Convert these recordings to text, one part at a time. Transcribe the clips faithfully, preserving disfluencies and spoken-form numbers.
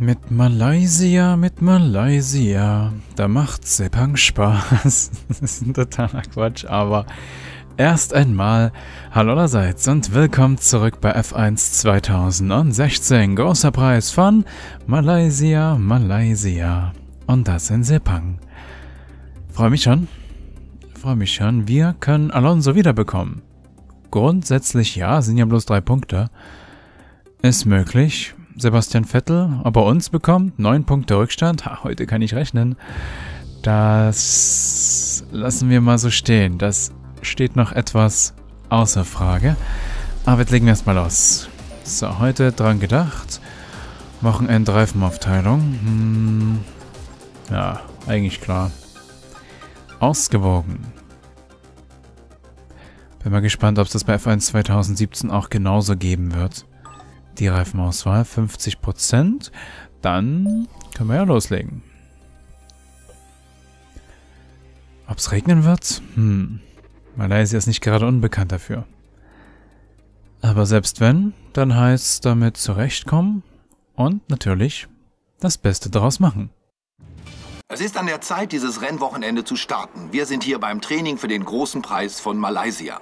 Mit Malaysia, mit Malaysia, da macht Sepang Spaß. Das ist ein totaler Quatsch, aber erst einmal hallo allerseits und willkommen zurück bei F eins zweitausendsechzehn. Großer Preis von Malaysia, Malaysia und das in Sepang. Freue mich schon, freue mich schon. Wir können Alonso wiederbekommen. Grundsätzlich ja, sind ja bloß drei Punkte. Ist möglich. Sebastian Vettel, ob er uns bekommt, neun Punkte Rückstand. Ha, heute kann ich rechnen. Das lassen wir mal so stehen. Das steht noch etwas außer Frage. Aber jetzt legen wir erstmal los. So, heute dran gedacht. Wochenendreifenaufteilung. Hm, ja, eigentlich klar. Ausgewogen. Bin mal gespannt, ob es das bei F eins zweitausendsiebzehn auch genauso geben wird. Die Reifenauswahl, fünfzig Prozent. Dann können wir ja loslegen. Ob es regnen wird? Hm. Malaysia ist nicht gerade unbekannt dafür. Aber selbst wenn, dann heißt es damit zurechtkommen und natürlich das Beste daraus machen. Es ist an der Zeit, dieses Rennwochenende zu starten. Wir sind hier beim Training für den großen Preis von Malaysia.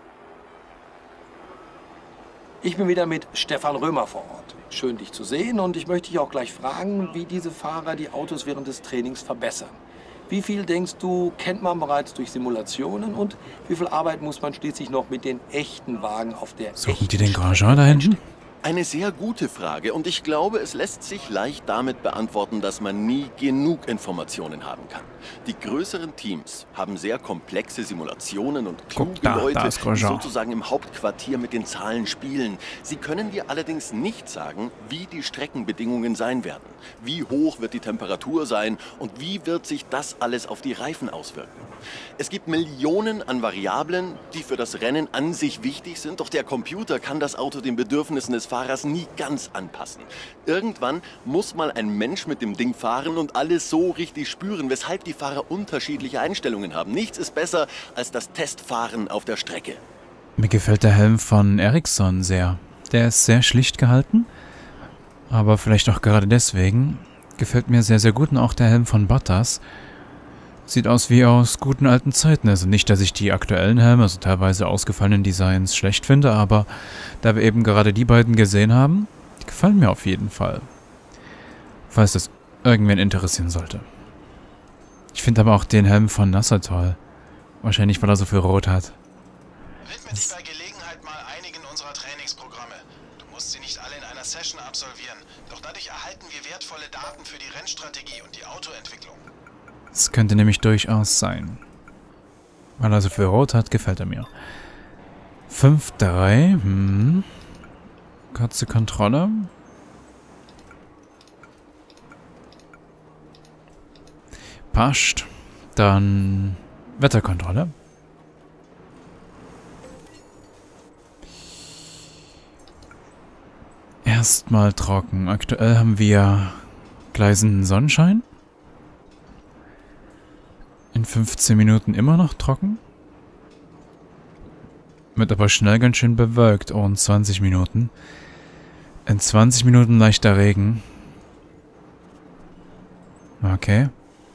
Ich bin wieder mit Stefan Römer vor Ort. Schön, dich zu sehen, und ich möchte dich auch gleich fragen, wie diese Fahrer die Autos während des Trainings verbessern. Wie viel, denkst du, kennt man bereits durch Simulationen, und wie viel Arbeit muss man schließlich noch mit den echten Wagen auf der Suchen die den Grosjean da hinten? Eine sehr gute Frage, und ich glaube, es lässt sich leicht damit beantworten, dass man nie genug Informationen haben kann. Die größeren Teams haben sehr komplexe Simulationen und kluge Guck, da, Leute, da die sozusagen im Hauptquartier mit den Zahlen spielen. Sie können dir allerdings nicht sagen, wie die Streckenbedingungen sein werden. Wie hoch wird die Temperatur sein und wie wird sich das alles auf die Reifen auswirken. Es gibt Millionen an Variablen, die für das Rennen an sich wichtig sind, doch der Computer kann das Auto den Bedürfnissen des Fahrers nie ganz anpassen. Irgendwann muss mal ein Mensch mit dem Ding fahren und alles so richtig spüren, weshalb die Fahrer unterschiedliche Einstellungen haben. Nichts ist besser als das Testfahren auf der Strecke. Mir gefällt der Helm von Ericsson sehr. Der ist sehr schlicht gehalten, aber vielleicht auch gerade deswegen gefällt mir sehr, sehr gut. Und auch der Helm von Bottas sieht aus wie aus guten alten Zeiten. Also nicht, dass ich die aktuellen Helme, also teilweise ausgefallenen Designs, schlecht finde, aber da wir eben gerade die beiden gesehen haben, die gefallen mir auf jeden Fall. Falls das irgendwen interessieren sollte. Ich finde aber auch den Helm von Nasser toll. Wahrscheinlich, weil er so viel Rot hat. Widme dich bei Gelegenheit mal einigen unserer Trainingsprogramme. Du musst sie nicht alle in einer Session absolvieren, doch dadurch erhalten wir wertvolle Daten für die Rennstrategie und die Autoentwicklung. Das könnte nämlich durchaus sein. Weil er so viel Rot hat, gefällt er mir. fünf drei. Hm. Kurze Kontrolle. Passt. Dann Wetterkontrolle. Erstmal trocken. Aktuell haben wir gleißenden Sonnenschein. In fünfzehn Minuten immer noch trocken. Wird aber schnell ganz schön bewölkt. Oh, in zwanzig Minuten. In zwanzig Minuten leichter Regen. Okay.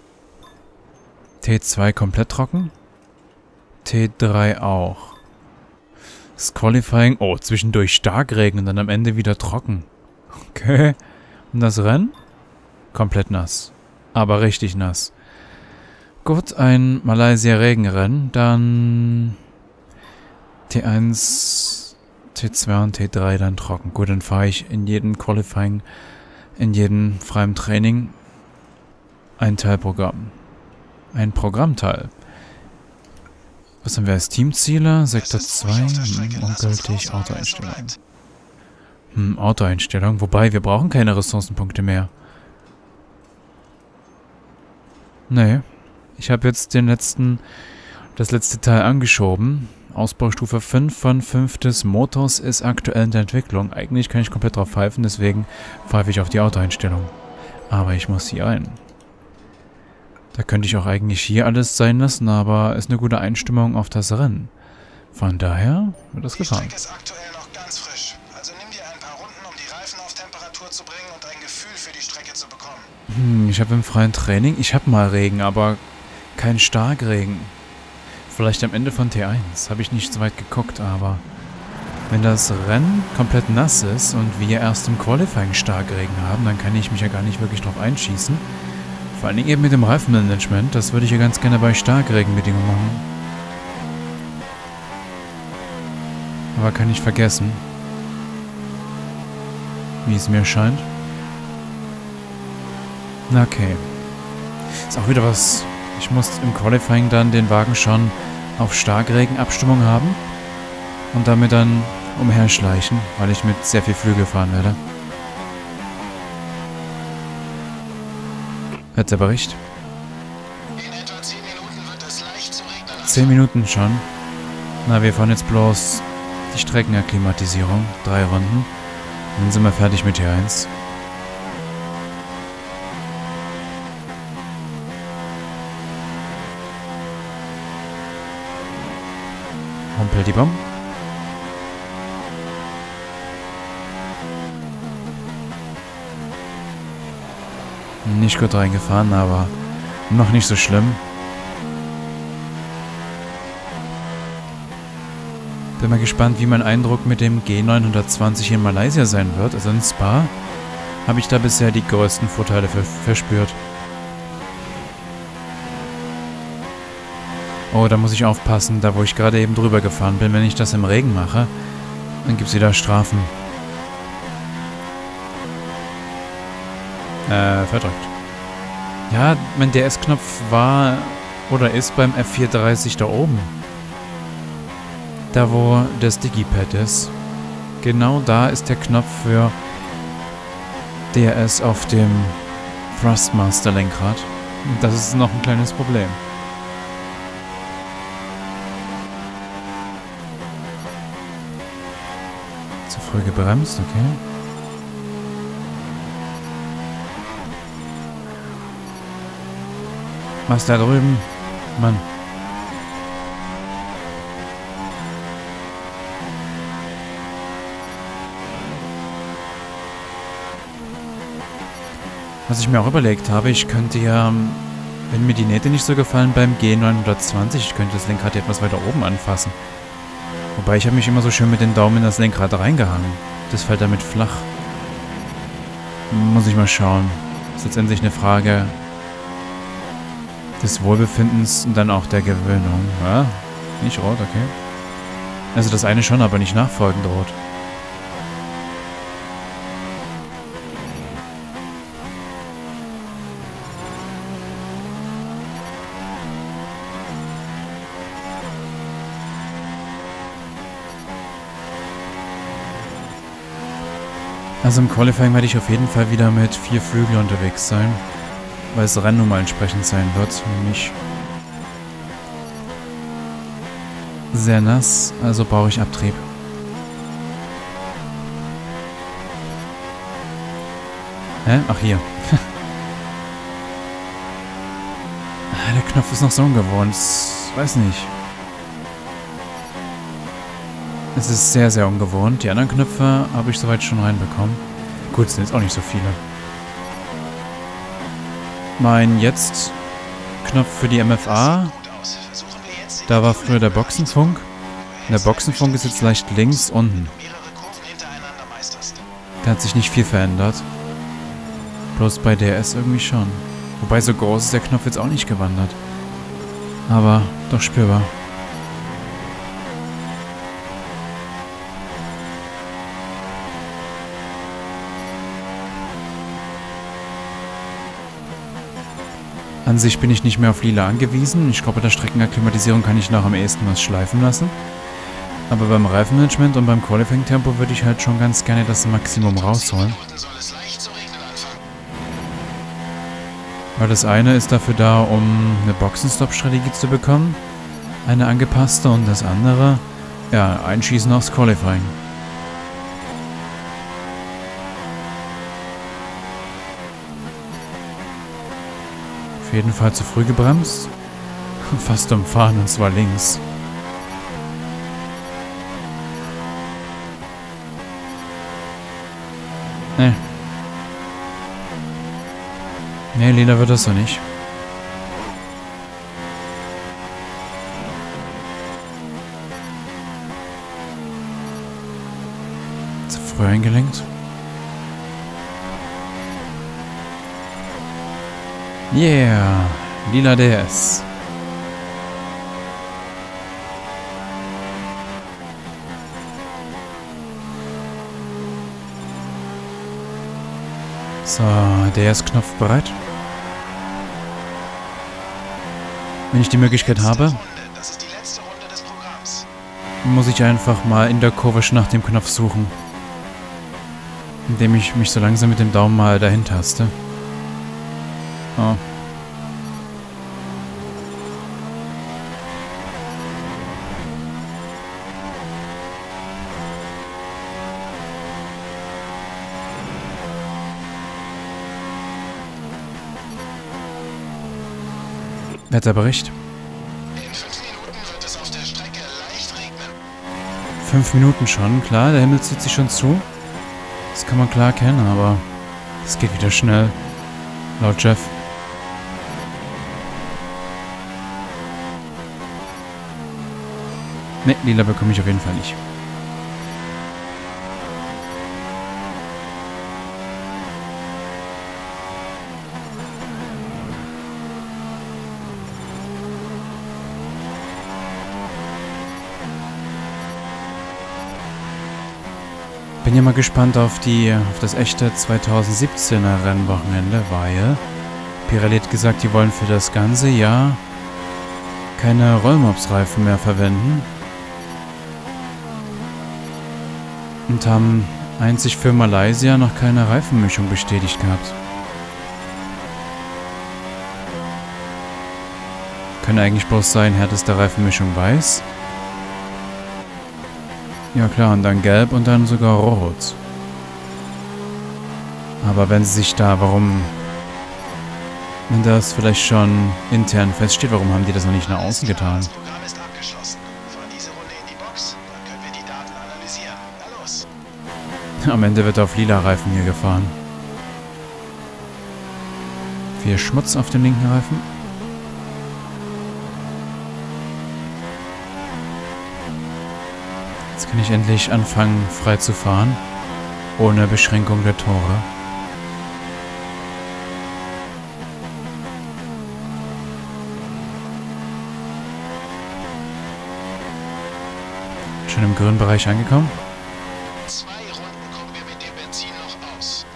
T zwei komplett trocken. T drei auch. Das Qualifying. Oh, zwischendurch Starkregen und dann am Ende wieder trocken. Okay. Und das Rennen? Komplett nass. Aber richtig nass. Gut, ein Malaysia-Regenrennen, dann T eins, T zwei und T drei dann trocken. Gut, dann fahre ich in jedem Qualifying, in jedem freien Training ein Teilprogramm. Ein Programmteil. Was haben wir als Teamziele? Sektor zwei, hm, ungültig, Autoeinstellung. Hm, Autoeinstellung, wobei wir brauchen keine Ressourcenpunkte mehr. Nee. Ich habe jetzt den letzten, das letzte Teil angeschoben. Ausbaustufe fünf von fünf des Motors ist aktuell in der Entwicklung. Eigentlich kann ich komplett drauf pfeifen, deswegen pfeife ich auf die Autoeinstellung. Aber ich muss hier ein. Da könnte ich auch eigentlich hier alles sein lassen, aber ist eine gute Einstimmung auf das Rennen. Von daher wird das gefahren. Die Strecke ist aktuell noch ganz frisch. Also nimm dir ein paar Runden, um die Reifen auf Temperatur zu bringen und ein Gefühl für die Strecke zu bekommen. Hm, ich habe im freien Training, ich habe mal Regen, aber kein Starkregen. Vielleicht am Ende von T eins, habe ich nicht so weit geguckt, aber wenn das Rennen komplett nass ist und wir erst im Qualifying Starkregen haben, dann kann ich mich ja gar nicht wirklich drauf einschießen. Vor allen Dingen eben mit dem Reifenmanagement, das würde ich ja ganz gerne bei Starkregenbedingungen machen. Aber kann ich vergessen, wie es mir scheint. Na okay. Ist auch wieder was. Ich muss im Qualifying dann den Wagen schon auf Starkregenabstimmung haben und damit dann umherschleichen, weil ich mit sehr viel Flügel fahren werde. Hört der Bericht? In etwa zehn Minuten wird es leicht zu regnen. Zehn Minuten schon. Na, wir fahren jetzt bloß die Streckenakklimatisierung. Drei Runden. Dann sind wir fertig mit T eins. Humpel die Bomb. Nicht gut reingefahren, aber noch nicht so schlimm. Bin mal gespannt, wie mein Eindruck mit dem G neunhundertzwanzig in Malaysia sein wird. Also in Spa habe ich da bisher die größten Vorteile ver verspürt. Oh, da muss ich aufpassen, da wo ich gerade eben drüber gefahren bin. Wenn ich das im Regen mache, dann gibt es wieder Strafen. Äh, verdrückt. Ja, mein D S-Knopf war oder ist beim F vierhundertdreißig da oben. Da, wo das Digipad ist. Genau da ist der Knopf für D R S auf dem Thrustmaster-Lenkrad. Das ist noch ein kleines Problem. Zu früh gebremst, okay. Was da drüben? Mann. Was ich mir auch überlegt habe, ich könnte ja, wenn mir die Nähte nicht so gefallen beim G neunhundertzwanzig, ich könnte das Lenkrad etwas weiter oben anfassen. Wobei ich habe mich immer so schön mit den Daumen in das Lenkrad reingehangen. Das fällt damit flach. Muss ich mal schauen. Das ist letztendlich eine Frage des Wohlbefindens und dann auch der Gewöhnung. Ja, nicht rot, okay. Also das eine schon, aber nicht nachfolgend rot. Also im Qualifying werde ich auf jeden Fall wieder mit vier Flügeln unterwegs sein, weil das Rennen nun mal entsprechend sein wird. Nämlich sehr nass, also brauche ich Abtrieb. Hä? Ach, hier. Der Knopf ist noch so ungewohnt. Ich weiß nicht. Es ist sehr, sehr ungewohnt. Die anderen Knöpfe habe ich soweit schon reinbekommen. Gut, es sind jetzt auch nicht so viele. Mein Jetzt-Knopf für die M F A, da war früher der Boxenfunk. Der Boxenfunk ist jetzt leicht links unten. Da hat sich nicht viel verändert. Bloß bei D R S irgendwie schon. Wobei so groß ist der Knopf jetzt auch nicht gewandert. Aber doch spürbar. An sich bin ich nicht mehr auf Lila angewiesen. Ich glaube, bei der Streckenakklimatisierung kann ich noch am ehesten was schleifen lassen. Aber beim Reifenmanagement und beim Qualifying-Tempo würde ich halt schon ganz gerne das Maximum rausholen. Weil das eine ist dafür da, um eine Boxenstopp-Strategie zu bekommen, eine angepasste, und das andere, ja, einschießen aufs Qualifying. Auf jeden Fall zu früh gebremst. Fast umfahren, und zwar links. Ne. Nee, lila wird das so nicht. Zu früh eingelenkt. Yeah, lila D S. So, D S-Knopf bereit. Wenn ich die Möglichkeit habe, muss ich einfach mal in der Kurve schon nach dem Knopf suchen. Indem ich mich so langsam mit dem Daumen mal dahin taste. Oh. Wetterbericht. In fünf Minuten wird es auf der Strecke leicht regnen. Fünf Minuten schon, klar, der Himmel zieht sich schon zu. Das kann man klar erkennen, aber es geht wieder schnell. Laut Jeff. Ne, lila bekomme ich auf jeden Fall nicht. Bin ja mal gespannt auf die auf das echte zweitausendsiebzehner Rennwochenende, weil Pirelli hat gesagt, die wollen für das ganze Jahr keine Rollmops-Reifen mehr verwenden. Und haben einzig für Malaysia noch keine Reifenmischung bestätigt gehabt. Kann eigentlich bloß sein, härteste Reifenmischung weiß. Ja klar, und dann gelb und dann sogar rot. Aber wenn sie sich da, warum... Wenn das vielleicht schon intern feststeht, warum haben die das noch nicht nach außen getan? Das Programm ist abgeschlossen. Fahr diese Runde in die Box, dann können wir die Daten analysieren. Na los. Am Ende wird auf lila Reifen hier gefahren. Viel Schmutz auf dem linken Reifen. Jetzt kann ich endlich anfangen, frei zu fahren. Ohne Beschränkung der Tore. Schon im grünen Bereich angekommen. Zwei Runden kommen wir mit dem Benzin noch aus.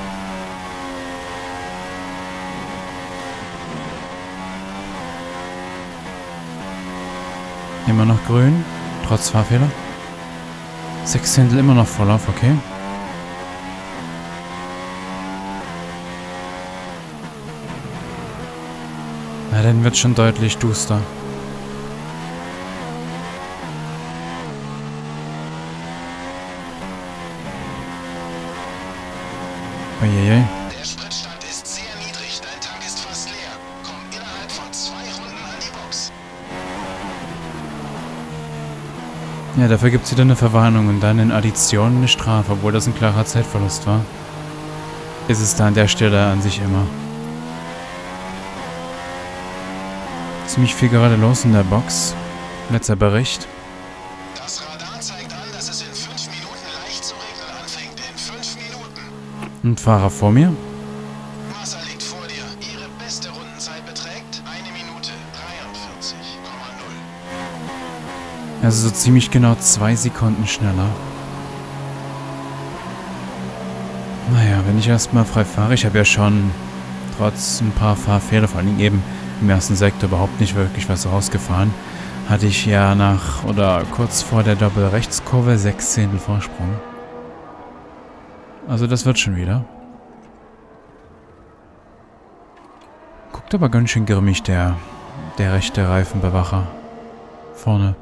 Immer noch grün, trotz Fahrfehler. Sechs Zehntel immer noch Vorlauf, okay. Na, dann wird schon deutlich duster. Ojeje. Der Spritstand ist sehr niedrig. Dein Tank ist fast leer. Komm innerhalb von zwei Runden an die Box. Ja, dafür gibt es wieder eine Verwarnung und dann in Addition eine Strafe, obwohl das ein klarer Zeitverlust war. Ist es da an der Stelle an sich immer. Ziemlich viel gerade los in der Box. Letzter Bericht. Das Radar zeigt an, dass es in fünf Minuten leicht zu regnen anfängt. In fünf Minuten. Ein Fahrer vor mir. Massa liegt vor dir. Ihre beste Rundenzeit beträgt eine Minute dreiundvierzig Komma null. Also so ziemlich genau zwei Sekunden schneller. Naja, wenn ich erstmal frei fahre, ich habe ja schon trotz ein paar Fahrfehler, vor allem eben im ersten Sektor überhaupt nicht wirklich was rausgefahren, hatte ich ja nach oder kurz vor der Doppelrechtskurve sechs Zehntel Vorsprung. Also das wird schon wieder. Guckt aber ganz schön grimmig der, der rechte Reifenbewacher. Vorne.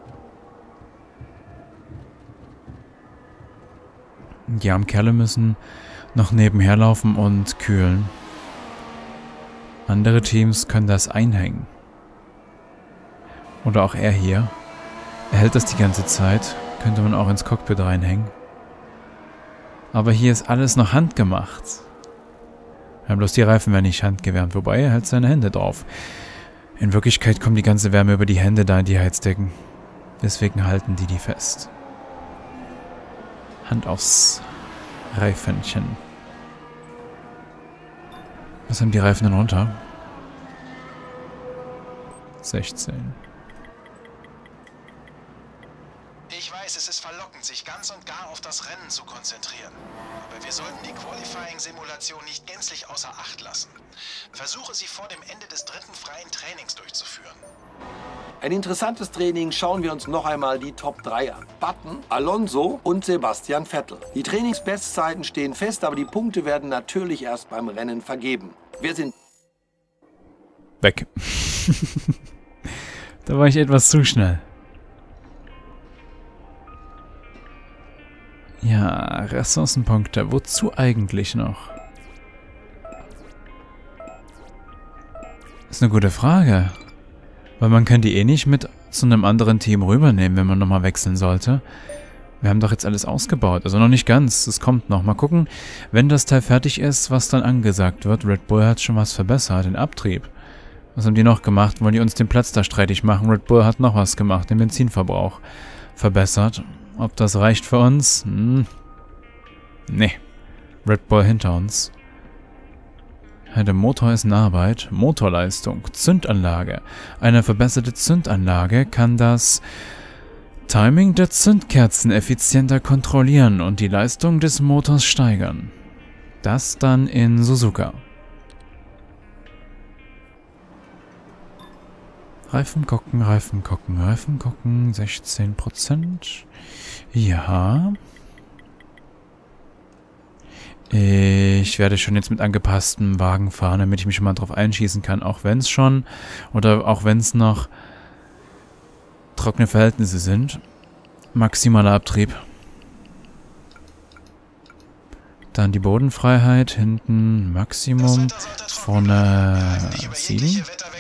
Die armen Kerle müssen noch nebenher laufen und kühlen. Andere Teams können das einhängen. Oder auch er hier. Er hält das die ganze Zeit. Könnte man auch ins Cockpit reinhängen. Aber hier ist alles noch handgemacht. Ja, bloß die Reifen werden nicht handgewärmt, wobei er hält seine Hände drauf. In Wirklichkeit kommt die ganze Wärme über die Hände da in die Heizdecken. Deswegen halten die die fest. Hand aufs Reifenchen. Was haben die Reifen denn runter? sechzehn. Ich weiß, es ist verlockend, sich ganz und gar auf das Rennen zu konzentrieren. Aber wir sollten die Qualifying-Simulation nicht gänzlich außer Acht lassen. Versuche sie vor dem Ende des dritten freien Trainings durchzuführen. Ein interessantes Training, schauen wir uns noch einmal die Top drei an. Button, Alonso und Sebastian Vettel. Die Trainingsbestzeiten stehen fest, aber die Punkte werden natürlich erst beim Rennen vergeben. Wir sind... Weg. Da war ich etwas zu schnell. Ja, Ressourcenpunkte. Wozu eigentlich noch? Das ist eine gute Frage. Weil man kann die eh nicht mit zu einem anderen Team rübernehmen, wenn man nochmal wechseln sollte. Wir haben doch jetzt alles ausgebaut. Also noch nicht ganz. Es kommt noch. Mal gucken, wenn das Teil fertig ist, was dann angesagt wird. Red Bull hat schon was verbessert. Den Abtrieb. Was haben die noch gemacht? Wollen die uns den Platz da streitig machen? Red Bull hat noch was gemacht. Den Benzinverbrauch verbessert. Ob das reicht für uns? Hm. Nee. Red Bull hinter uns. Ja, der Motor ist in Arbeit. Motorleistung. Zündanlage. Eine verbesserte Zündanlage kann das Timing der Zündkerzen effizienter kontrollieren und die Leistung des Motors steigern. Das dann in Suzuka. Reifen gucken, Reifen gucken, Reifen gucken. sechzehn Prozent. Ja. Ich werde schon jetzt mit angepasstem Wagen fahren, damit ich mich schon mal drauf einschießen kann. Auch wenn es schon, oder auch wenn es noch trockene Verhältnisse sind. Maximaler Abtrieb. Dann die Bodenfreiheit. Hinten Maximum. Vorne sieben.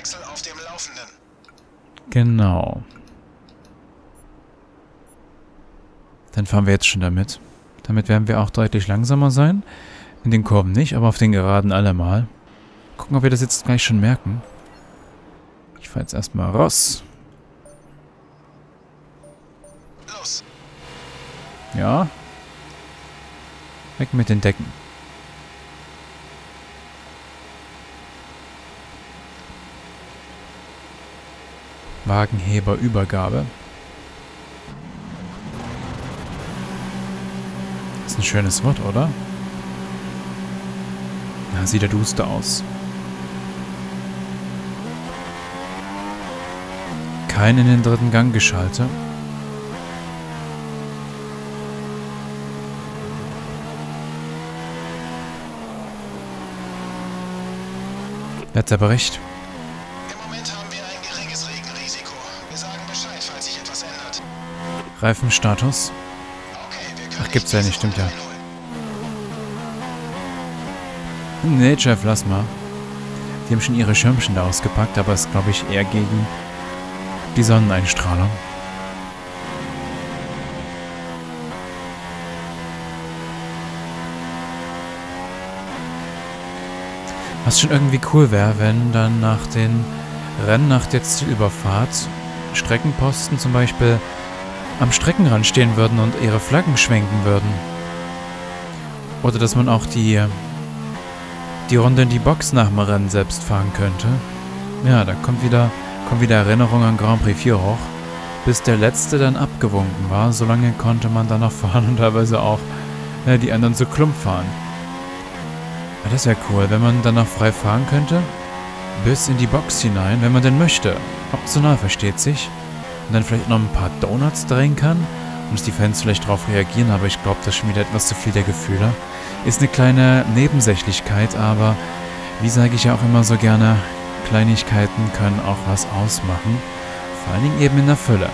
Genau. Dann fahren wir jetzt schon damit. Damit werden wir auch deutlich langsamer sein. In den Kurven nicht, aber auf den Geraden allemal. Gucken, ob wir das jetzt gleich schon merken. Ich fahre jetzt erstmal raus. Los. Ja. Weg mit den Decken. Wagenheberübergabe. Das ist ein schönes Wort, oder? Na, sieht er duster aus. Kein in den dritten Gang geschaltet. Wetterbericht. Im Moment haben wir ein geringes Regenrisiko. Wir sagen Bescheid, falls sich etwas ändert. Reifenstatus. Okay, wir können Ach, gibt's ja nicht, diese stimmt ja. Runde Nee, Jeff, lass mal. Die haben schon ihre Schirmchen da ausgepackt, aber ist, glaube ich, eher gegen die Sonneneinstrahlung. Was schon irgendwie cool wäre, wenn dann nach den Rennen, nach der Zielüberfahrt Streckenposten zum Beispiel am Streckenrand stehen würden und ihre Flaggen schwenken würden. Oder dass man auch die, die Runde in die Box nach dem Rennen selbst fahren könnte. Ja, da kommt wieder, kommt wieder Erinnerung an Grand Prix vier hoch. Bis der letzte dann abgewunken war, solange konnte man dann noch fahren und teilweise auch ja, die anderen zu Klump fahren. Ja, das wäre cool, wenn man dann noch frei fahren könnte. Bis in die Box hinein, wenn man denn möchte. Optional, versteht sich. Und dann vielleicht noch ein paar Donuts drehen kann. Und dass die Fans vielleicht darauf reagieren, aber ich glaube, das ist schon wieder etwas zu viel der Gefühle. Ist eine kleine Nebensächlichkeit, aber wie sage ich ja auch immer so gerne, Kleinigkeiten können auch was ausmachen. Vor allen Dingen eben in der Fülle.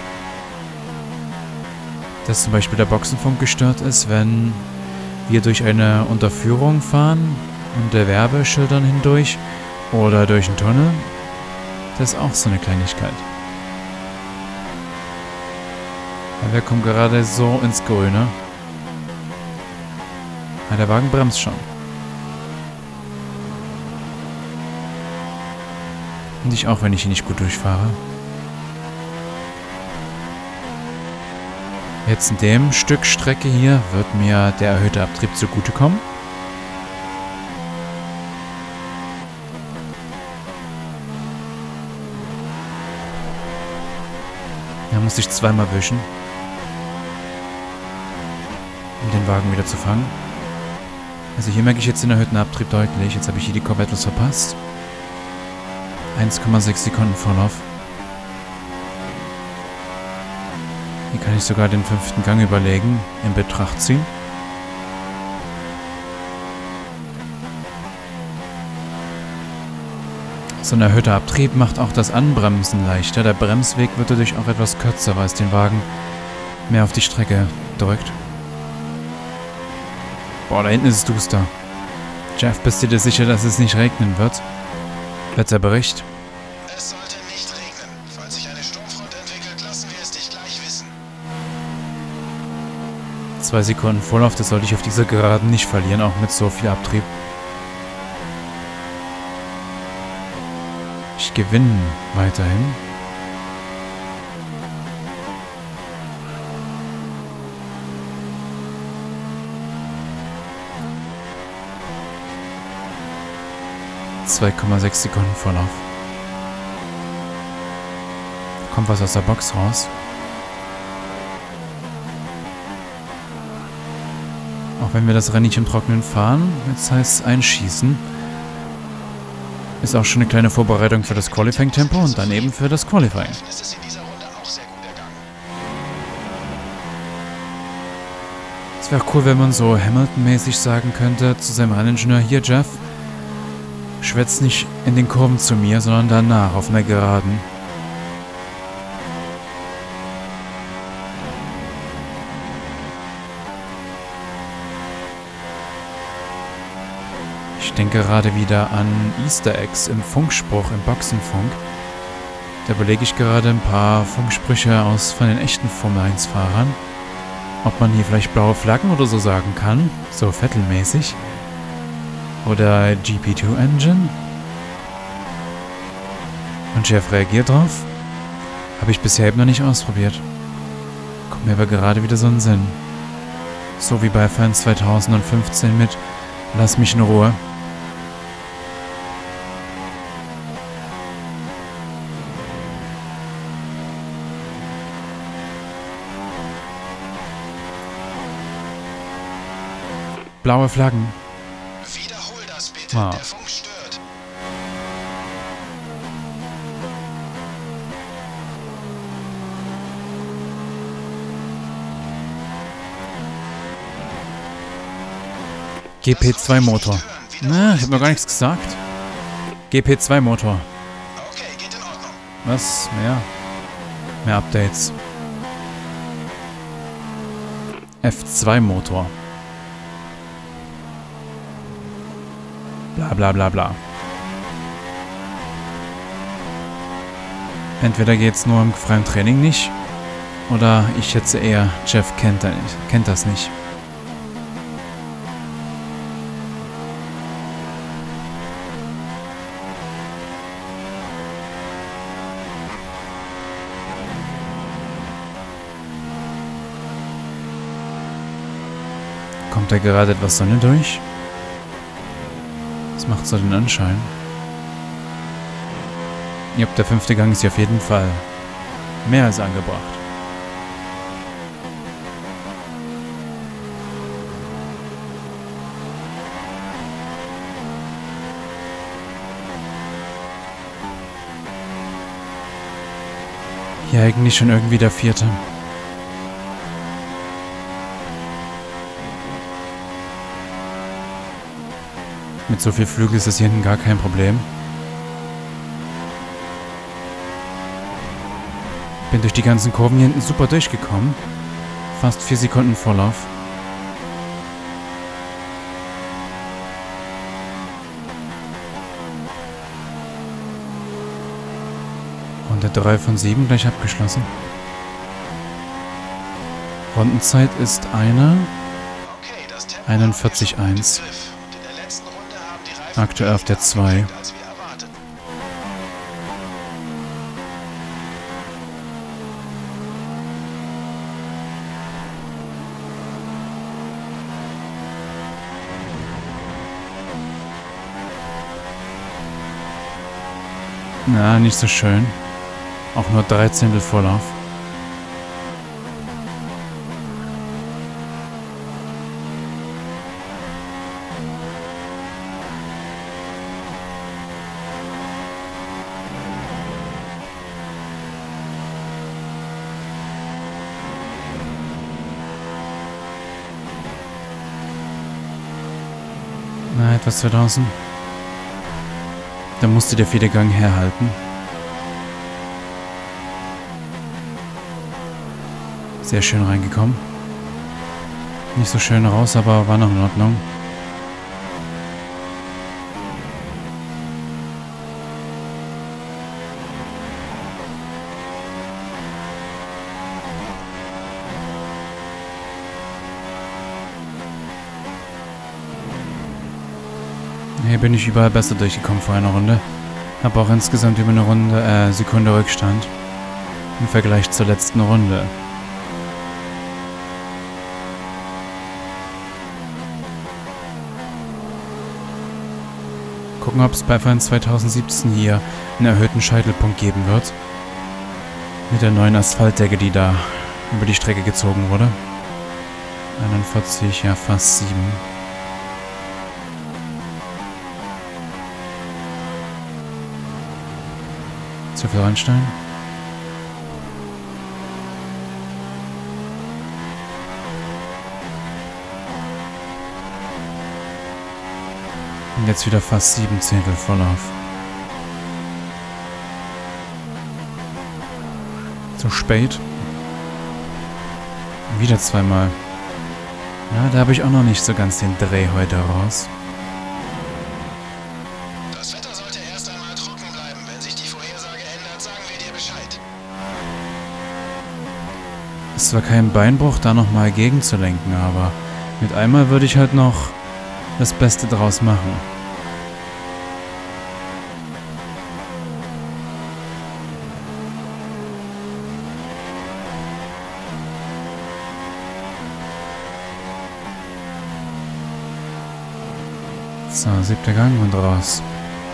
Dass zum Beispiel der Boxenfunk gestört ist, wenn wir durch eine Unterführung fahren und der Werbeschildern hindurch oder durch einen Tunnel. Das ist auch so eine Kleinigkeit. Ja, wir kommen gerade so ins Grüne. Ja, der Wagen bremst schon. Und ich auch, wenn ich hier nicht gut durchfahre. Jetzt in dem Stück Strecke hier wird mir der erhöhte Abtrieb zugutekommen. Da muss ich zweimal wischen, um den Wagen wieder zu fangen. Also hier merke ich jetzt den erhöhten Abtrieb deutlich. Jetzt habe ich hier die Kurve etwas verpasst. eins Komma sechs Sekunden Vorlauf. Hier kann ich sogar den fünften Gang überlegen, in Betracht ziehen. So ein erhöhter Abtrieb macht auch das Anbremsen leichter. Der Bremsweg wird dadurch auch etwas kürzer, weil es den Wagen mehr auf die Strecke drückt. Boah, da hinten ist es duster. Jeff, bist du dir sicher, dass es nicht regnen wird? Wetterbericht. Es sollte nicht regnen. Falls sich eine Sturmfront entwickelt, lassen wir es dich gleich wissen. Zwei Sekunden Vorlauf, das sollte ich auf dieser Geraden nicht verlieren, auch mit so viel Abtrieb. Ich gewinne weiterhin. zwei Komma sechs Sekunden Vorlauf. Kommt was aus der Box raus. Auch wenn wir das Rennen nicht im Trockenen fahren, jetzt heißt es einschießen. Ist auch schon eine kleine Vorbereitung für das Qualifying-Tempo und dann eben für das Qualifying. Es wäre cool, wenn man so Hamilton-mäßig sagen könnte zu seinem Renningenieur, hier Jeff, schwätz nicht in den Kurven zu mir, sondern danach auf einer Geraden. Ich denke gerade wieder an Easter Eggs im Funkspruch, im Boxenfunk. Da überlege ich gerade ein paar Funksprüche aus von den echten Formel eins Fahrern. Ob man hier vielleicht blaue Flaggen oder so sagen kann, so Vettel-mäßig. Oder G P zwei Engine. Und Jeff reagiert drauf. Habe ich bisher eben noch nicht ausprobiert. Kommt mir aber gerade wieder so ein Sinn. So wie bei Fans zweitausendfünfzehn mit Lass mich in Ruhe. Blaue Flaggen. Wiederhol das bitte. Ah. Der Funk stört. G P zwei Motor. Na, ich hab mir gar nichts gesagt. G P zwei Motor. Okay, geht in Ordnung. Was? Mehr? Mehr Updates. F zwei Motor. Bla bla bla bla. Entweder geht's nur im freien Training nicht, oder ich schätze eher, Jeff kennt, er nicht, kennt das nicht. Kommt da gerade etwas Sonne durch? Das macht so den Anschein. Ja, der fünfte Gang ist hier auf jeden Fall mehr als angebracht. Hier eigentlich schon irgendwie der vierte. Mit so viel Flügel ist das hier hinten gar kein Problem. Bin durch die ganzen Kurven hier hinten super durchgekommen. Fast vier Sekunden Vorlauf. Runde drei von sieben gleich abgeschlossen. Rundenzeit ist eine einundvierzig Komma eins. Aktuell auf der zwei. Na, nicht so schön. Auch nur dreizehntel Vorlauf. Na, etwas zu draußen. Da musste der Federgang herhalten. Sehr schön reingekommen. Nicht so schön raus, aber war noch in Ordnung. Hier bin ich überall besser durchgekommen vor einer Runde. Habe auch insgesamt über eine Runde, äh, Sekunde Rückstand. Im Vergleich zur letzten Runde. Gucken, ob es bei F eins zweitausendsiebzehn hier einen erhöhten Scheitelpunkt geben wird. Mit der neuen Asphaltdecke, die da über die Strecke gezogen wurde. einundvierzig, ja fast sieben. Zu viel reinstellen. Und jetzt wieder fast sieben Zehntel Vorlauf. Zu spät. Wieder zweimal. Ja, da habe ich auch noch nicht so ganz den Dreh heute raus. Das Wetter sollte erst einmal trocken bleiben. Wenn sich die Vorhersage ändert, sagen wir dir Bescheid. Es war kein Beinbruch, da nochmal gegenzulenken, aber mit einmal würde ich halt noch das Beste draus machen. So, siebter Gang und raus.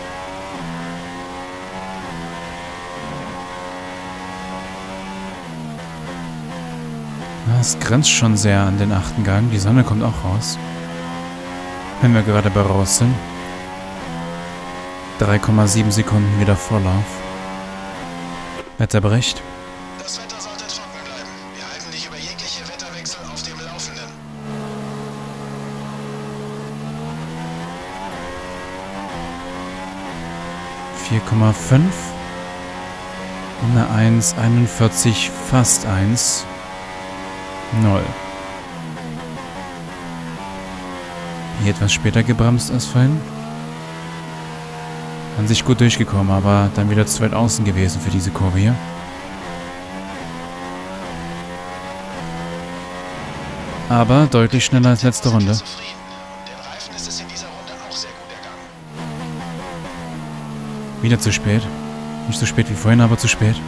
Es grenzt schon sehr an den achten Gang. Die Sonne kommt auch raus. Wenn wir gerade bei raus sind. drei Komma sieben Sekunden wieder Vorlauf. Wetterbericht. Das Wetter sollte trocken bleiben. Wir halten dich über jegliche Wetterwechsel auf dem Laufenden. vier Komma fünf. Und eine eins, einundvierzig, fast eins. null. Hier etwas später gebremst als vorhin. An sich gut durchgekommen, aber dann wieder zu weit außen gewesen für diese Kurve hier. Aber deutlich schneller als letzte Runde. Den Reifen ist es in dieser Runde auch sehr gut ergangen. Wieder zu spät. Nicht so spät wie vorhin, aber zu spät.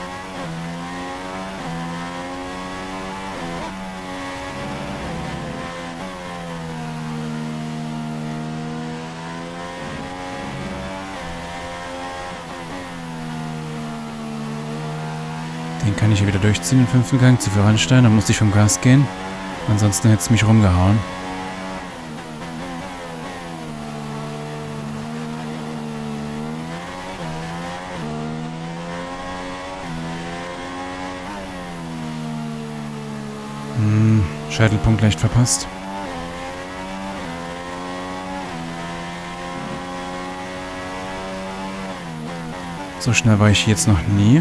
Den kann ich hier wieder durchziehen im fünften Gang. Zu viel ranstellen, dann musste ich vom Gas gehen. Ansonsten hätte es mich rumgehauen. Hm, Scheitelpunkt leicht verpasst. So schnell war ich hier jetzt noch nie.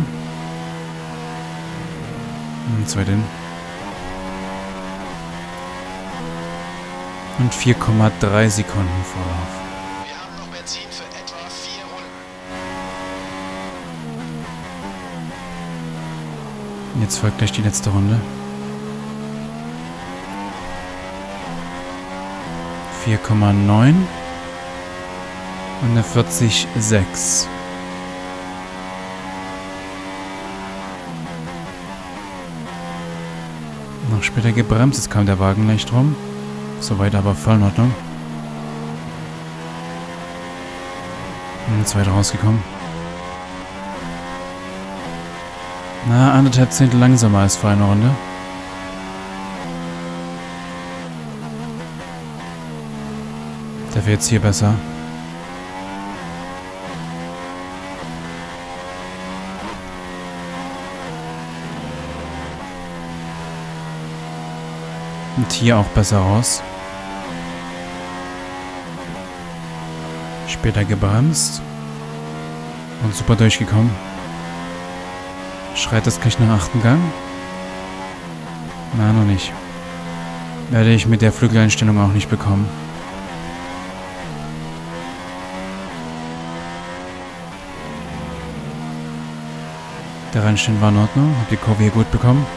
Hm, zwei den. Und vier Komma drei Sekunden Vorlauf. Wir haben noch Benzin für etwa vier Runden. Jetzt folgt gleich die letzte Runde. vier Komma neun und eine vierzig Komma sechs. Noch später gebremst, jetzt kam der Wagen leicht rum. Soweit aber voll in Ordnung. Und zweit rausgekommen. Na, anderthalb Zehntel langsamer als vor einer Runde. Dafür jetzt hier besser. Und hier auch besser raus. Später gebremst. Und super durchgekommen. Schreit das gleich nach achten Gang? Na, noch nicht. Werde ich mit der Flügeleinstellung auch nicht bekommen. Der Rennstehen war in Ordnung. Hab die Kurve hier gut bekommen.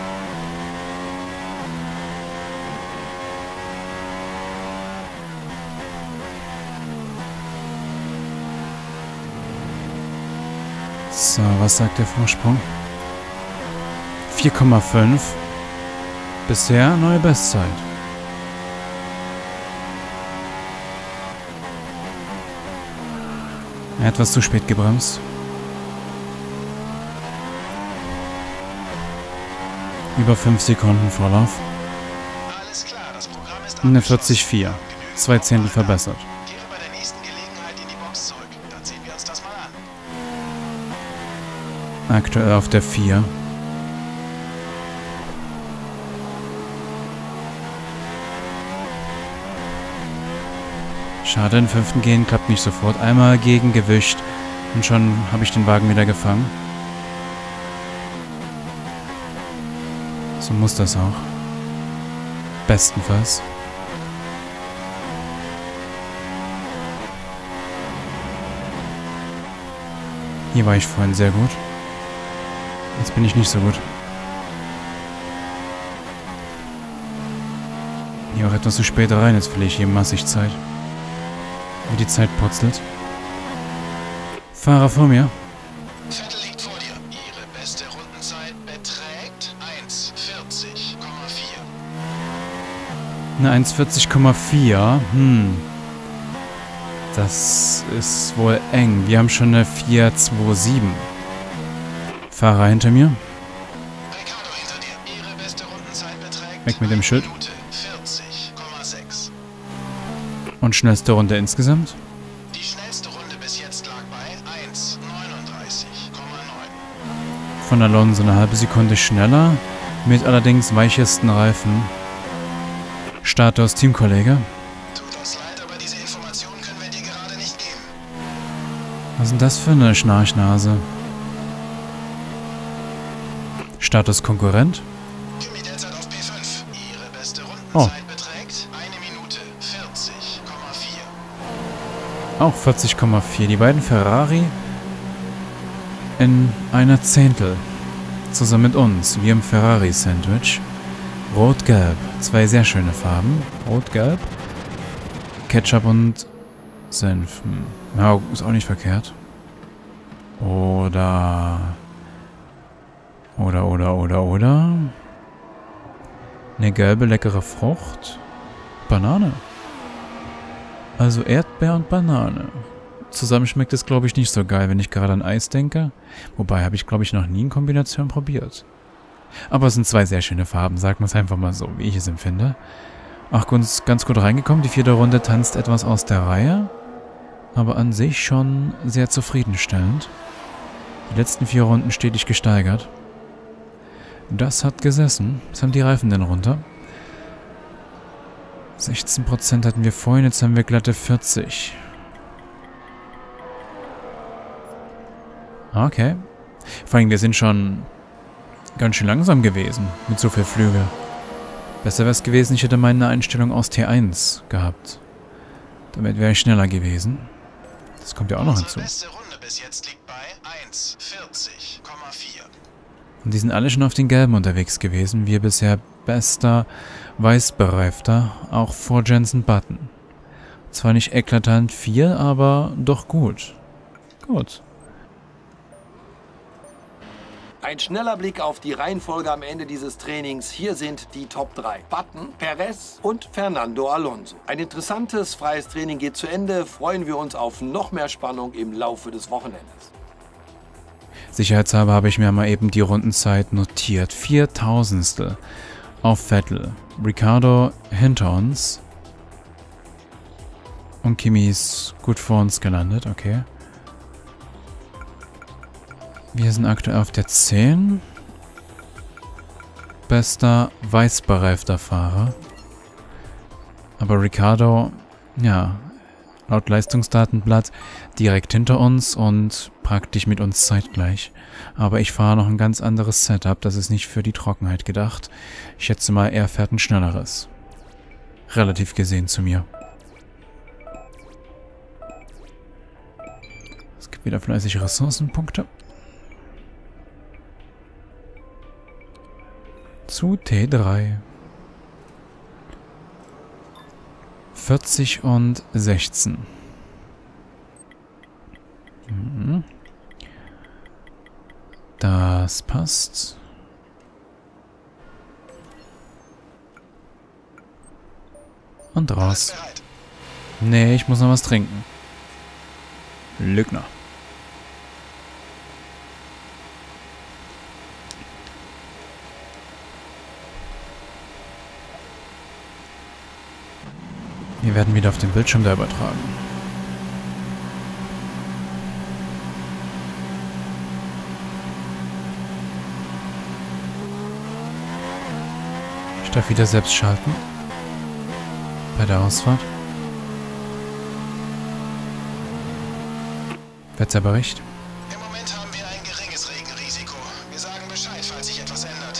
So, was sagt der Vorsprung? vier Komma fünf. Bisher neue Bestzeit. Etwas zu spät gebremst. Über fünf Sekunden Vorlauf. Alles klar, das Programm ist Eine vierzig Komma vier. Zwei Zehntel verbessert. Kehre bei der nächsten Gelegenheit in die Box zurück. Dann sehen wir uns das mal an. Aktuell auf der vier. Schade, den fünften gehen klappt nicht sofort. Einmal gegengewischt und schon habe ich den Wagen wieder gefangen. So muss das auch. Bestenfalls. Hier war ich vorhin sehr gut. Jetzt bin ich nicht so gut. Hier auch etwas zu spät rein. Jetzt verliere ich hier massig Zeit. Wie die Zeit putzelt. Fahrer vor mir. Vettel liegt vor dir. Ihre beste Rundenzeit beträgt eins vierzig Komma vier. Eine eins vierzig Komma vier. Hm. Das ist wohl eng. Wir haben schon eine vier zwei sieben. Fahrer hinter mir. Ricardo hinter dir. Ihre beste Rundenzeit beträgt Weg mit dem Schild. eine Minute vierzig Komma sechs. Und schnellste Runde insgesamt. Die schnellste Runde bis jetzt lag bei eins neununddreißig Komma neun. Von Alonso eine halbe Sekunde schneller. Mit allerdings weichesten Reifen. Status Teamkollege. Tut uns leid, aber diese Informationen können wir dir gerade nicht geben. Was ist denn das für eine Schnarchnase? Status Konkurrent. Kimi derzeit auf P fünf. Ihre beste Rundenzeit Oh. beträgt eine Minute vierzig Komma vier. Auch vierzig Komma vier. Die beiden Ferrari in einer Zehntel. Zusammen mit uns. Wir im Ferrari-Sandwich. Rot-Gelb. Zwei sehr schöne Farben. Rot-Gelb. Ketchup und Senf. Hm. Ja, ist auch nicht verkehrt. Oder... Oder, oder, oder, oder... Eine gelbe, leckere Frucht. Banane. Also Erdbeer und Banane. Zusammen schmeckt es, glaube ich, nicht so geil, wenn ich gerade an Eis denke. Wobei, habe ich, glaube ich, noch nie in Kombination probiert. Aber es sind zwei sehr schöne Farben, sagen wir es einfach mal so, wie ich es empfinde. Ach, ganz, ganz gut reingekommen. Die vierte Runde tanzt etwas aus der Reihe. Aber an sich schon sehr zufriedenstellend. Die letzten vier Runden stetig gesteigert. Das hat gesessen. Was haben die Reifen denn runter? sechzehn Prozent hatten wir vorhin, jetzt haben wir glatte vierzig. Okay. Vor allem, wir sind schon ganz schön langsam gewesen mit so viel Flügel. Besser wäre es gewesen, ich hätte meine Einstellung aus T eins gehabt. Damit wäre ich schneller gewesen. Das kommt ja auch noch hinzu. Unsere beste Runde bis jetzt liegt bei eins vierzig Komma vier. Und die sind alle schon auf den Gelben unterwegs gewesen. Wir bisher bester Weißbereifter, auch vor Jenson Button. Zwar nicht eklatant viel, aber doch gut. Gut. Ein schneller Blick auf die Reihenfolge am Ende dieses Trainings. Hier sind die Top drei. Button, Perez und Fernando Alonso. Ein interessantes, freies Training geht zu Ende. Freuen wir uns auf noch mehr Spannung im Laufe des Wochenendes. Sicherheitshalber habe ich mir mal eben die Rundenzeit notiert. Viertausendstel auf Vettel. Ricciardo hinter uns. Und Kimi ist gut vor uns gelandet, okay. Wir sind aktuell auf der zehn. Bester weißbereifter Fahrer. Aber Ricciardo, ja, laut Leistungsdatenblatt direkt hinter uns und praktisch mit uns zeitgleich. Aber ich fahre noch ein ganz anderes Setup, das ist nicht für die Trockenheit gedacht. Ich schätze mal, er fährt ein schnelleres. Relativ gesehen zu mir. Es gibt wieder fleißig Ressourcenpunkte. Zu T drei. vierzig und sechzehn. Mhm. Das passt. Und raus. Nee, ich muss noch was trinken. Lügner. Wir werden wieder auf den Bildschirm da übertragen. Ich darf wieder selbst schalten. Bei der Ausfahrt. Wetterbericht. Im Moment haben wir ein geringes Regenrisiko. Wir sagen Bescheid, falls sich etwas ändert.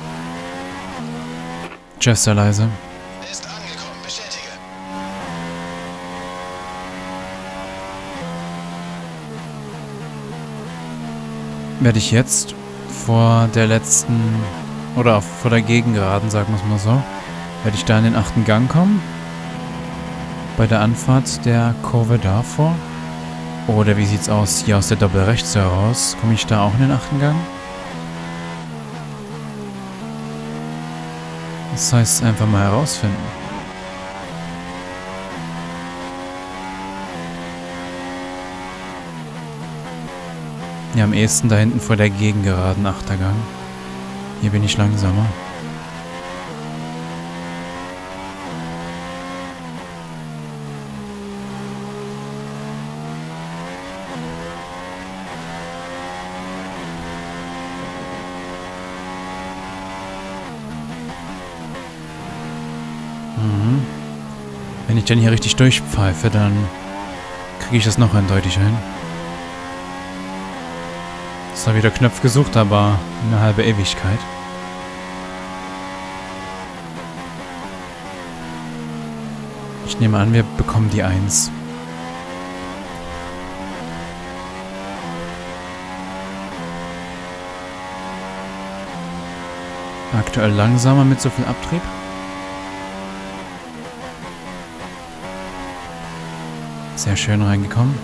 Jeff, sehr leise. Ist angekommen, bestätige. Werde ich jetzt vor der letzten, oder vor der Gegengeraden, sagen wir es mal so, werde ich da in den achten Gang kommen? Bei der Anfahrt der Kurve davor? Oder wie sieht's aus hier aus der Doppel rechts heraus? Komme ich da auch in den achten Gang? Das heißt, einfach mal herausfinden. Ja, am ehesten da hinten vor der Gegengeraden achter Gang. Hier bin ich langsamer. Mhm. Wenn ich dann hier richtig durchpfeife, dann kriege ich das noch eindeutig hin. Ich habe wieder Knöpfe gesucht, aber eine halbe Ewigkeit. Ich nehme an, wir bekommen die eins. Aktuell langsamer mit so viel Abtrieb. Sehr schön reingekommen.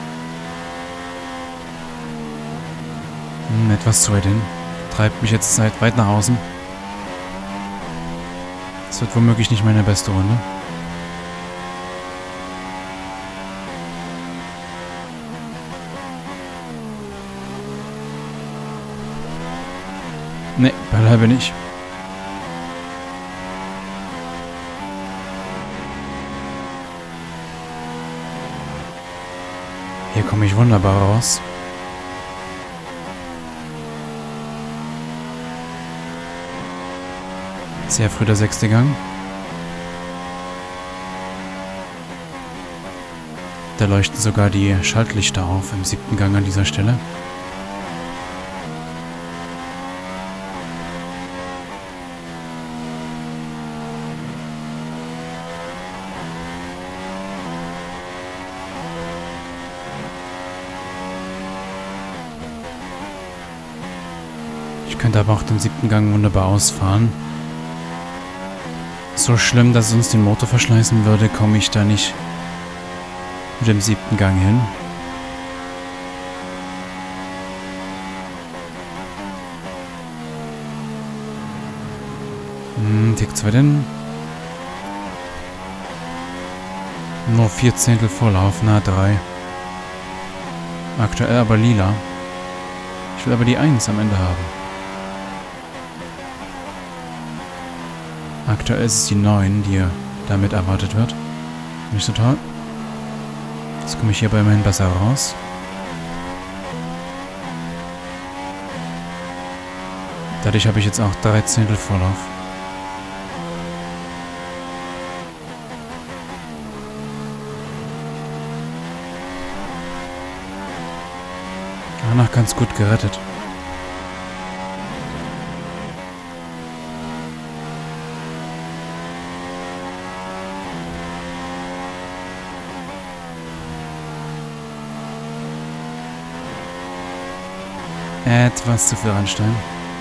Hm, etwas zu weit hin. Treibt mich jetzt seit weit nach außen. Das wird womöglich nicht meine beste Runde. Ne, beileibe nicht. Hier komme ich wunderbar raus. Sehr früh der sechste Gang. Da leuchten sogar die Schaltlichter auf im siebten Gang an dieser Stelle. Ich könnte aber auch den siebten Gang wunderbar ausfahren. So schlimm, dass es uns den Motor verschleißen würde, komme ich da nicht mit dem siebten Gang hin. Hm, Tick zwei denn? Nur vier Zehntel Vorlauf, na drei. Aktuell aber lila. Ich will aber die eins am Ende haben. Aktuell ist es die neun, die damit erwartet wird. Nicht so toll. Jetzt komme ich hier bei immerhin besser raus. Dadurch habe ich jetzt auch drei Zehntel Vorlauf. Danach ganz gut gerettet. Etwas zu viel anstellen.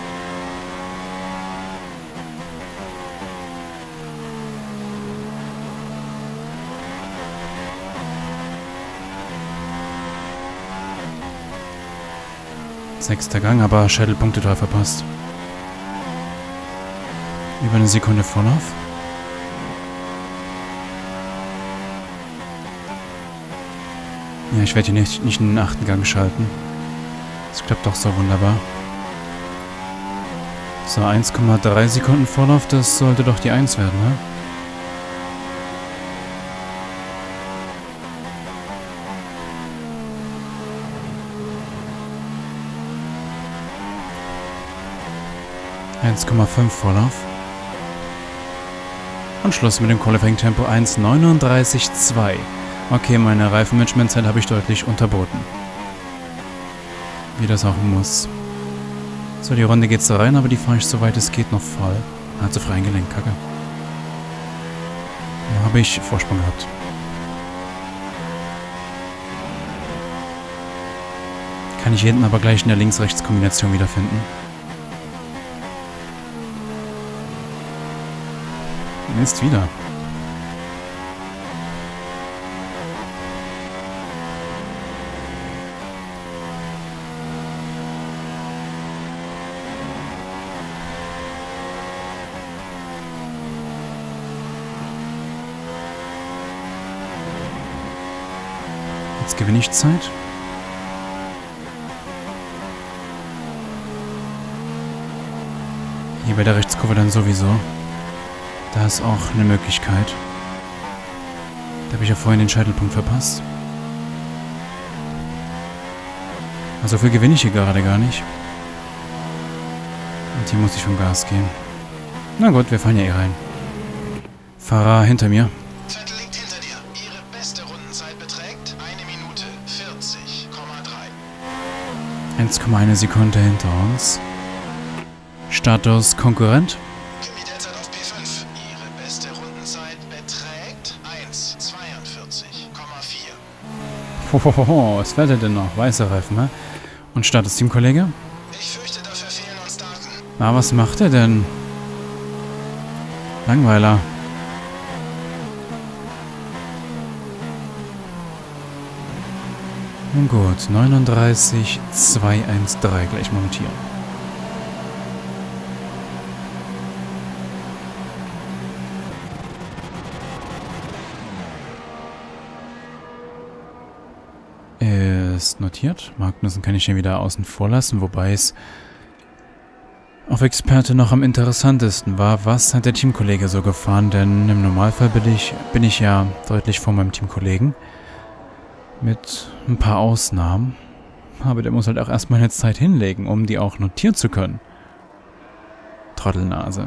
Sechster Gang, aber Schädelpunkte drei verpasst. Über eine Sekunde Vorlauf. Ja, ich werde hier nicht, nicht in den achten Gang schalten. Das klappt doch so wunderbar. So, eins Komma drei Sekunden Vorlauf, das sollte doch die eins werden, ne? eins Komma fünf Vorlauf. Und Schluss mit dem Qualifying-Tempo eins Komma neununddreißig zwei. Okay, meine Reifenmanagementzeit habe ich deutlich unterboten. Wie das auch muss. So, die Runde geht so rein, aber die fahre ich soweit es geht noch voll. Hat zu frei eingelenkt, kacke. Da habe ich Vorsprung gehabt. Kann ich hinten aber gleich in der Links-Rechts-Kombination wiederfinden. Ist wieder. Jetzt gewinne ich Zeit. Hier bei der Rechtskurve dann sowieso. Da ist auch eine Möglichkeit. Da habe ich ja vorhin den Scheitelpunkt verpasst. Also viel gewinne ich hier gerade gar nicht. Und hier muss ich vom Gas gehen. Na gut, wir fahren ja eh rein. Fahrer hinter mir. Vettel liegt hinter dir. Ihre beste Rundenzeit beträgt eine Minute vierzig Komma drei. eins Komma eins Sekunde hinter uns. Status Konkurrent. Hohoho, was fährt er denn noch? Weiße Reifen, ne? Und Status Teamkollege? Ich fürchte, dafür fehlen uns Daten. Na, was macht er denn? Langweiler. Nun gut, neununddreißig Komma zweihundertzehn gleich montieren. Ist notiert. Magnussen kann ich hier wieder außen vor lassen, wobei es auf Experte noch am interessantesten war, was hat der Teamkollege so gefahren, denn im Normalfall bin ich, bin ich ja deutlich vor meinem Teamkollegen. Mit ein paar Ausnahmen. Aber der muss halt auch erstmal eine Zeit hinlegen, um die auch notieren zu können. Trottelnase.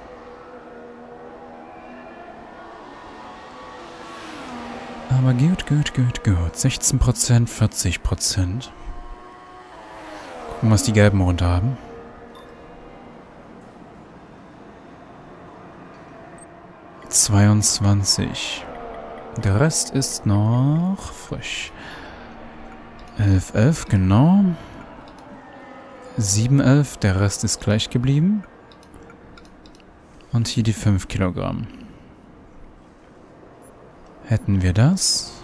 Aber gut, gut, gut, gut. sechzehn Prozent, vierzig Prozent. Gucken, was die Gelben runter haben. zweiundzwanzig. Der Rest ist noch frisch. elf, elf, genau. sieben, elf, der Rest ist gleich geblieben. Und hier die fünf Kilogramm. Hätten wir das.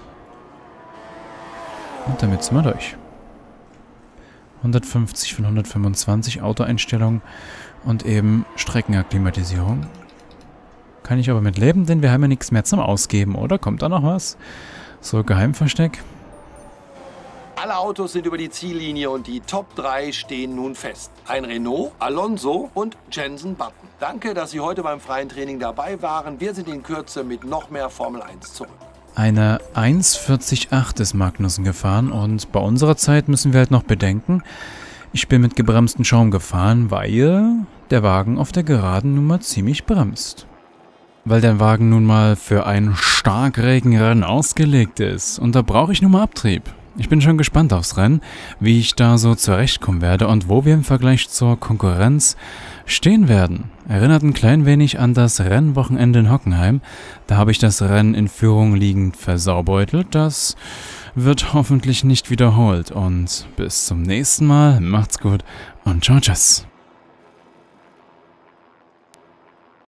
Und damit sind wir durch. hundertfünfzig von hundertfünfundzwanzig Autoeinstellung und eben Streckenakklimatisierung. Kann ich aber mit leben, denn wir haben ja nichts mehr zum Ausgeben, oder? Kommt da noch was? So, Geheimversteck. Alle Autos sind über die Ziellinie und die Top drei stehen nun fest. Ein Renault, Alonso und Jenson Button. Danke, dass Sie heute beim freien Training dabei waren. Wir sind in Kürze mit noch mehr Formel eins zurück. Eine eins vierzig acht ist Magnussen gefahren und bei unserer Zeit müssen wir halt noch bedenken, ich bin mit gebremstem Schaum gefahren, weil der Wagen auf der Geraden nun mal ziemlich bremst. Weil der Wagen nun mal für ein Starkregenrennen ausgelegt ist und da brauche ich nun mal Abtrieb. Ich bin schon gespannt aufs Rennen, wie ich da so zurechtkommen werde und wo wir im Vergleich zur Konkurrenz stehen werden. Erinnert ein klein wenig an das Rennwochenende in Hockenheim. Da habe ich das Rennen in Führung liegend versaubeutelt. Das wird hoffentlich nicht wiederholt. Und bis zum nächsten Mal. Macht's gut und ciao, tschüss.